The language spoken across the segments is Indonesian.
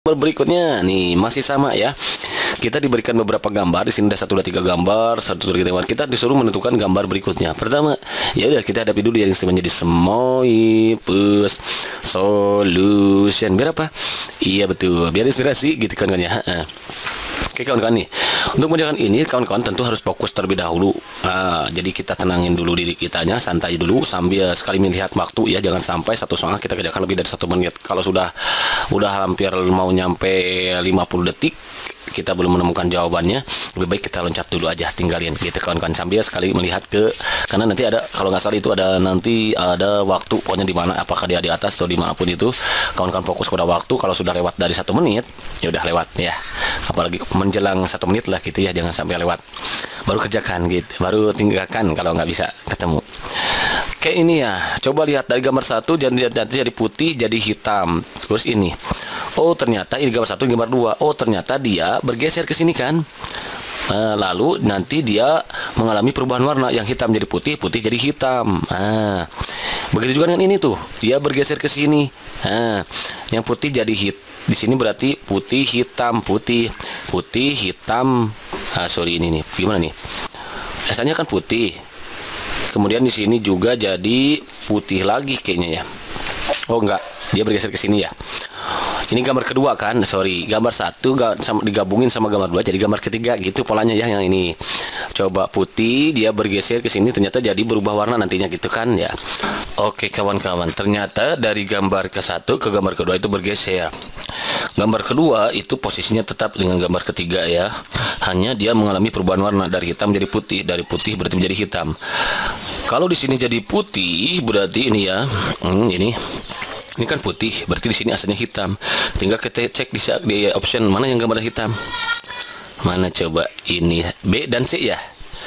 Berikutnya nih masih sama ya. Kita diberikan beberapa gambar di sini, ada 1 2 3 gambar, kita disuruh menentukan gambar berikutnya. Pertama, ya udah kita hadapi dulu yang menjadi Semoipus Solution. Biar apa? Iya betul, biar inspirasi gitu kan ya. Oke kawan-kawan nih, untuk mengerjakan ini kawan-kawan tentu harus fokus terlebih dahulu. Jadi kita tenangin dulu diri kitanya, santai dulu sambil sekali melihat waktu ya, jangan sampai satu soal kita kerjakan lebih dari 1 menit. Kalau sudah hampir mau nyampe 50 detik kita belum menemukan jawabannya, lebih baik kita loncat dulu aja, tinggalin gitu kawan-kawan, sambil sekali melihat karena nanti ada, kalau nggak salah itu ada waktu pokoknya di mana, apakah dia di atas atau dimanapun itu. Kawan-kawan fokus pada waktu. Kalau sudah lewat dari 1 menit ya udah lewat ya, apalagi menjelang 1 menit lah gitu ya, jangan sampai lewat, baru kerjakan gitu, baru tinggalkan kalau nggak bisa ketemu. Kayak ini ya, coba lihat dari gambar 1 jadi putih jadi hitam. Terus ini, oh ternyata ini gambar 1, gambar 2. Oh ternyata dia bergeser ke sini kan. Lalu nanti dia mengalami perubahan warna, yang hitam jadi putih, putih jadi hitam. Begitu juga dengan ini tuh, dia bergeser ke sini. Yang putih jadi di sini berarti putih hitam, putih hitam. Sorry ini nih, gimana nih? Asalnya kan putih. Kemudian di sini juga jadi putih lagi kayaknya ya. Oh enggak, dia bergeser ke sini ya. Ini gambar kedua kan, sorry, gambar 1 digabungin sama gambar 2 jadi gambar ketiga gitu polanya ya. Yang ini coba putih, dia bergeser ke sini, ternyata jadi berubah warna nantinya gitu kan ya. Oke kawan-kawan, ternyata dari gambar ke-1 ke gambar kedua itu bergeser. Gambar kedua itu posisinya tetap dengan gambar ketiga ya, hanya dia mengalami perubahan warna dari hitam jadi putih, dari putih berarti menjadi hitam. Kalau di sini jadi putih berarti ini ya, ini kan putih, berarti di sini asalnya hitam. Tinggal kita cek di option mana yang gambar hitam. Mana coba, ini B dan C ya.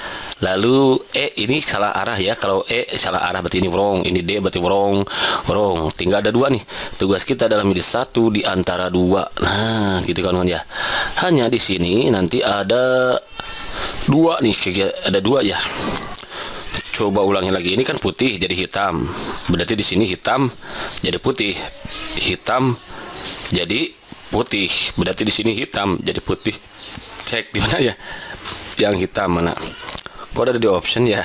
Lalu ini salah arah ya. Kalau salah arah berarti ini wrong, ini D berarti wrong. Tinggal ada 2 nih. Tugas kita adalah milih 1 di antara 2. Nah, gitu kan ya. Hanya di sini nanti ada 2 nih, ada 2 ya. Coba ulangi lagi. Ini kan putih jadi hitam. Berarti di sini hitam jadi putih. Hitam jadi putih. Berarti di sini hitam jadi putih. Cek di mana ya? Yang hitam mana? Kok ada di option ya?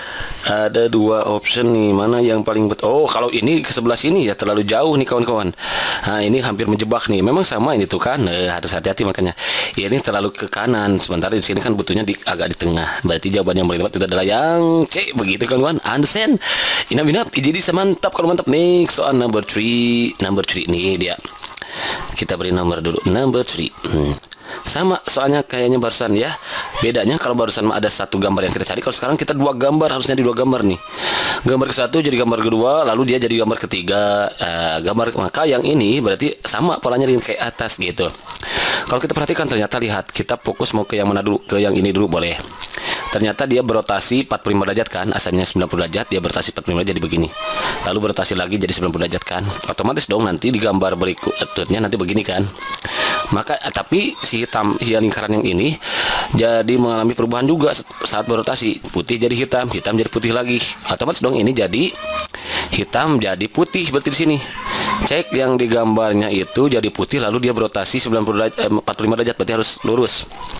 Ada 2 option nih. Mana yang paling betul? Oh, kalau ini ke sebelah sini ya, terlalu jauh nih kawan-kawan. Nah, ini hampir menjebak nih. Memang sama ini tuh kan. Harus hati-hati makanya. Ini terlalu ke kanan. Sementara di sini kan butuhnya agak di tengah. Berarti jawaban yang paling tepat itu adalah yang C. Begitu kawan-kawan. Understand? Inap. Jadi mantap kalau mantap. Next soal number 3. Number 3 nih dia. Kita beri nomor dulu. Number 3. Sama soalnya kayaknya barusan ya. Bedanya kalau barusan ada 1 gambar yang kita cari, kalau sekarang kita 2 gambar, harusnya di 2 gambar nih. Gambar ke-1 jadi gambar kedua, lalu dia jadi gambar ketiga. Maka yang ini berarti sama polanya dengan kayak atas gitu. Kalau kita perhatikan ternyata lihat, kita fokus mau ke yang mana dulu? Ke yang ini dulu boleh. Ternyata dia berotasi 45 derajat kan, asalnya 90 derajat, dia berotasi 45 derajat jadi begini. Lalu berotasi lagi jadi 90 derajat kan. Otomatis dong nanti di gambar berikutnya nanti begini kan. Maka tapi si lingkaran yang ini jadi mengalami perubahan juga saat berotasi. Putih jadi hitam, hitam jadi putih lagi. Otomatis dong ini jadi hitam jadi putih berarti di sini. Cek yang di gambarnya itu jadi putih lalu dia berotasi 45 derajat berarti harus lurus.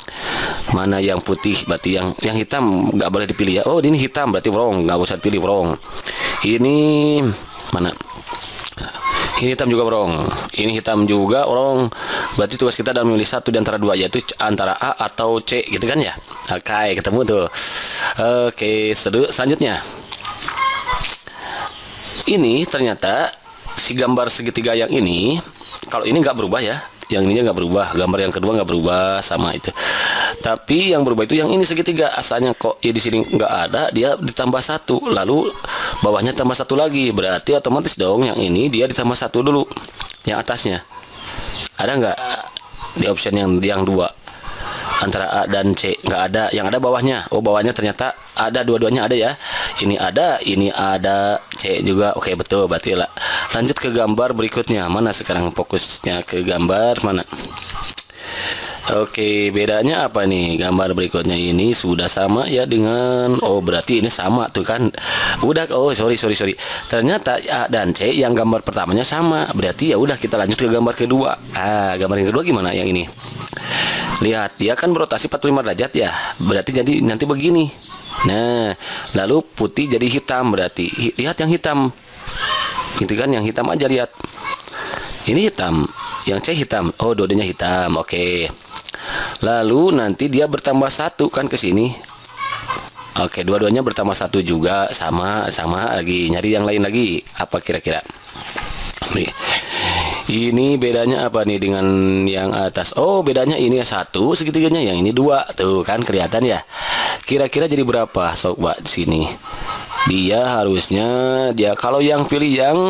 Mana yang putih berarti yang hitam nggak boleh dipilih ya. Oh ini hitam berarti wrong, nggak usah pilih wrong. Ini mana? Ini hitam juga wrong. Ini hitam juga wrong. Berarti tugas kita adalah memilih 1 di antara 2, yaitu antara A atau C gitu kan ya. Oke, ketemu tuh. Oke, selanjutnya. Ini ternyata si gambar segitiga yang ini, kalau ini nggak berubah ya. Yang ininya nggak berubah, gambar yang kedua nggak berubah sama itu. Tapi yang berubah itu yang ini segitiga, asalnya kok ya di sini nggak ada, dia ditambah 1, lalu bawahnya tambah 1 lagi, berarti otomatis dong yang ini dia ditambah 1 dulu, yang atasnya. Ada nggak di option yang 2 antara A dan C? Nggak ada, yang ada bawahnya. Oh bawahnya ternyata ada, dua-duanya ada ya. Ini ada C juga. Oke betul, berarti lah. Lanjut ke gambar berikutnya. Mana sekarang fokusnya ke gambar mana? Oke, bedanya apa nih? Gambar berikutnya ini sudah sama ya dengan, oh berarti ini sama tuh kan. Udah, oh sorry. Ternyata A dan C yang gambar pertamanya sama. Berarti ya udah kita lanjut ke gambar kedua. Gambar yang kedua gimana yang ini? Lihat, dia kan berotasi 45 derajat ya. Berarti jadi nanti begini. Nah, lalu putih jadi hitam berarti. Lihat yang hitam. Gitu kan, yang hitam aja lihat. Ini hitam, yang C hitam. Oh, dua-duanya hitam. Oke. Lalu nanti dia bertambah satu kan ke sini. Oke, dua-duanya bertambah satu juga, sama lagi. Nyari yang lain lagi. Apa kira-kira? Nih. Ini bedanya apa nih dengan yang atas? Oh, bedanya ini satu segitiganya, yang ini dua. Tuh kan kelihatan ya. Kira-kira jadi berapa? Coba di sini. Dia harusnya kalau yang pilih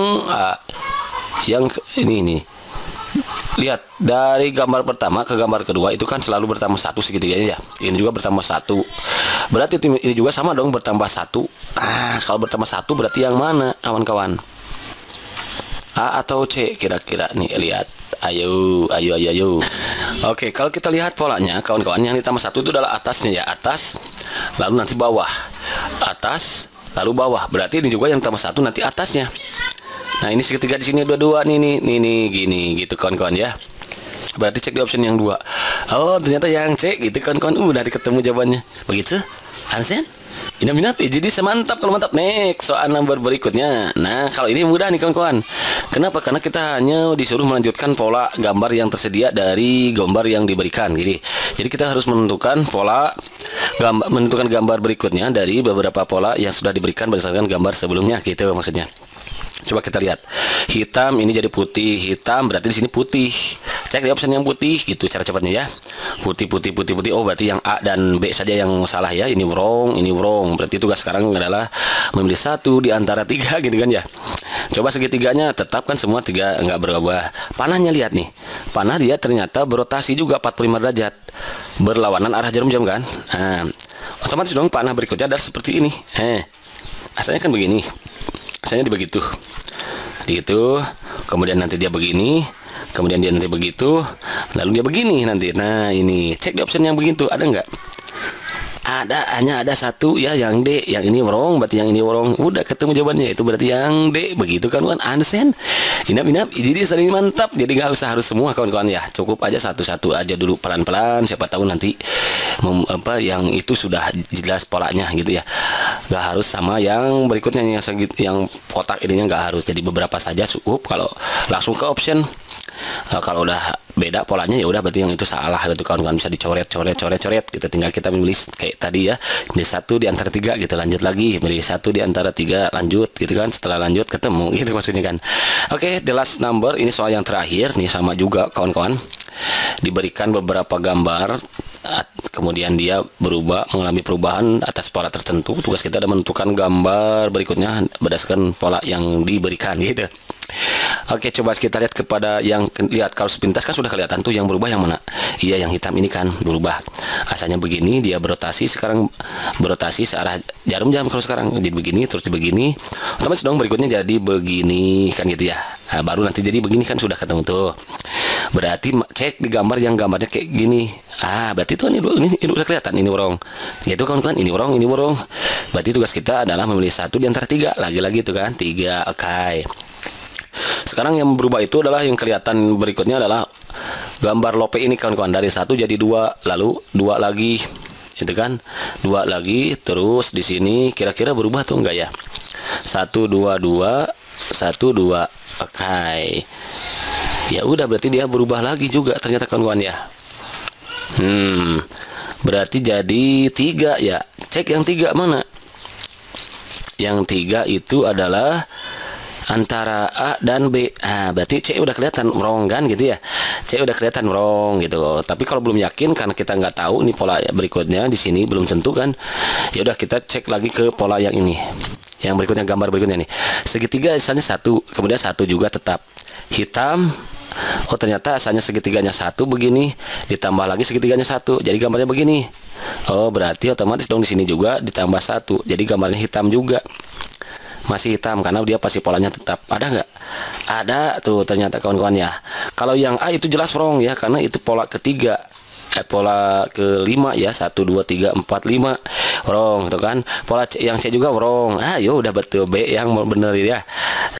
yang ini nih. Lihat, dari gambar pertama ke gambar kedua itu kan selalu bertambah satu segitiganya ya. Ini juga bertambah satu. Berarti ini juga sama dong, bertambah satu. Kalau bertambah satu berarti yang mana kawan-kawan? A atau C kira-kira nih, lihat. Ayo. Oke, kalau kita lihat polanya kawan-kawan, yang ditambah satu itu adalah atasnya ya, atas lalu nanti bawah. Atas lalu bawah. Berarti ini juga yang tambah satu nanti atasnya. Nah, ini segitiga di sini dua-dua nih gini gitu kawan-kawan ya. Berarti cek di option yang 2. Oh, ternyata yang C gitu kawan-kawan. Udah ketemu jawabannya. Begitu? Hansen? Minat. Jadi semantap kalau mantap. Next, soal nomor berikutnya. Nah, kalau ini mudah nih kawan-kawan. Kenapa? Karena kita hanya disuruh melanjutkan pola gambar yang tersedia dari gambar yang diberikan. Jadi kita harus menentukan menentukan gambar berikutnya dari beberapa pola yang sudah diberikan berdasarkan gambar sebelumnya gitu maksudnya. Coba kita lihat, hitam ini jadi putih, hitam berarti di sini putih. Cek di option yang putih gitu cara cepatnya ya. Putih. Oh, berarti yang A dan B saja yang salah ya. Ini wrong. Berarti tugas sekarang adalah memilih satu di antara 3 gitu kan ya. Coba segitiganya tetapkan semua 3 nggak berubah. Panahnya lihat nih. Panah dia ternyata berotasi juga 45 derajat. Berlawanan arah jarum jam kan. Nah, otomatis dong panah berikutnya adalah seperti ini. Asalnya kan begini. Asalnya begitu. Gitu. Kemudian nanti dia begini. Kemudian dia nanti begitu. Lalu dia begini nanti. Nah, ini cek di option yang begitu. Ada nggak? Hanya ada satu ya, yang D. Yang ini wrong, berarti yang ini wrong. Udah ketemu jawabannya, itu berarti yang D. Begitu kan understand? Inap. Jadi sering mantap. Jadi nggak usah harus semua kawan-kawan ya. Cukup aja satu-satu aja dulu, pelan-pelan. Siapa tahu nanti yang itu sudah jelas polanya gitu ya. Nggak harus sama yang berikutnya, yang kotak ininya nggak harus. Jadi beberapa saja cukup. Kalau langsung ke option, kalau udah beda polanya ya udah berarti yang itu salah gitu kawan-kawan. Bisa dicoret. Kita tinggal kita memilih kayak tadi ya, milih 1 di antara 3 gitu, lanjut lagi milih 1 di antara 3, lanjut gitu kan. Setelah lanjut ketemu gitu maksudnya kan. Oke, the last number, ini soal yang terakhir nih, sama juga kawan-kawan. Diberikan beberapa gambar, kemudian dia mengalami perubahan atas pola tertentu. Tugas kita adalah menentukan gambar berikutnya berdasarkan pola yang diberikan gitu. Oke, coba kita lihat kepada yang lihat kalau sepintas kan sudah kelihatan tuh yang berubah yang mana. Iya, yang hitam ini kan berubah. Asalnya begini, dia berotasi, sekarang berotasi searah jarum jam. Kalau sekarang jadi begini, terus begini, otomatis dong berikutnya jadi begini kan gitu ya. Nah, baru nanti jadi begini kan sudah ketemu tuh. Berarti cek di gambar yang gambarnya kayak gini. Berarti tuh ini udah kelihatan ini wrong. Yaitu kawan-kawan ini wrong. Berarti tugas kita adalah memilih 1 di antara 3. Lagi-lagi tuh kan 3. Oke. Sekarang yang berubah itu adalah yang kelihatan berikutnya adalah gambar lope ini kawan-kawan, dari 1 jadi 2, lalu 2 lagi, gitu kan, 2 lagi, terus di sini kira-kira berubah tuh enggak ya? 1 2 2 1 2. Oke. Ya udah, berarti dia berubah lagi juga ternyata kawan-kawan ya. Berarti jadi 3 ya. Cek yang 3 mana? Yang 3 itu adalah antara A dan B. Berarti C udah kelihatan wrong kan gitu ya. C udah kelihatan wrong gitu. Tapi kalau belum yakin karena kita nggak tahu nih pola berikutnya di sini belum tentu kan. Ya udah, kita cek lagi ke pola yang ini. Yang berikutnya, gambar berikutnya nih. Segitiga asalnya 1, kemudian 1 juga tetap hitam. Oh, ternyata asalnya segitiganya 1 begini, ditambah lagi segitiganya 1. Jadi gambarnya begini. Oh, berarti otomatis dong di sini juga ditambah 1. Jadi gambarnya hitam juga. Masih hitam karena dia pasti polanya tetap. Ada nggak? Ada tuh ternyata kawan-kawan ya. Kalau yang A itu jelas wrong ya, karena itu pola ketiga. pola kelima ya, 1 2 3 4 5 wrong, itu kan. Pola C, yang C juga wrong. Yo udah betul B yang bener ya.